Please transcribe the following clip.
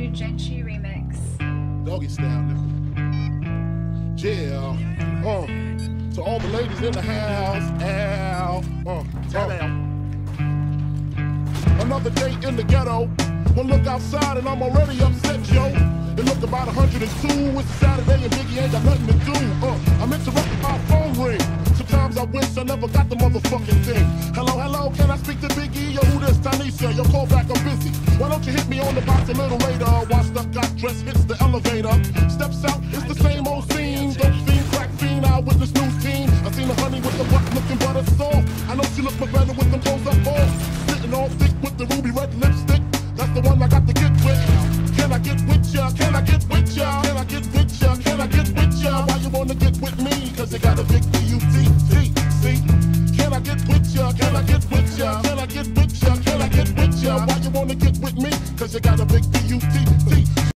new Gentry remix. Doggy style, nigga. Yeah. To all the ladies in the house. Another day in the ghetto. One look outside and I'm already upset, yo. It look about 102. It's Saturday and Biggie ain't got nothing to do. I'm interrupted by a phone ring. Sometimes I wish I never got the motherfucking thing. Hello, hello, can I speak to Biggie? Yo, who this? Tanisha, yo, call back, I'm busy. Why don't you hit me on the box a little later? Washed up, got dressed, hits the elevator. Steps out, it's the same old scene. Dope fiend, crack fiend, eyewitness news team. I seen the honey with the butt looking butter soft. I know she look much better with them clothes up off. Sitting all thick with the ruby red lipstick. That's the one I got to get with. Can I get with ya? Can I get with ya? Can I get with ya? Can I get with ya? Why you wanna get with me? Cause you got a big B-U-T-T. See? Can I get with ya? Can I get with ya? Can I get with ya? Can I get with ya? Why you wanna get with me? Cause you got a big B-U-T-T.